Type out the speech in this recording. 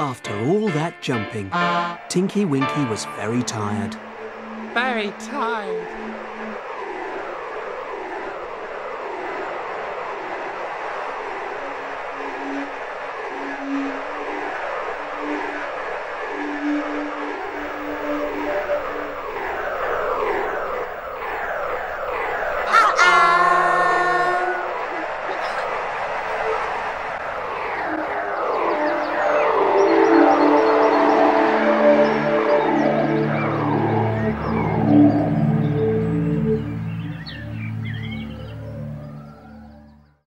After all that jumping, Tinky Winky was very tired. Very tired.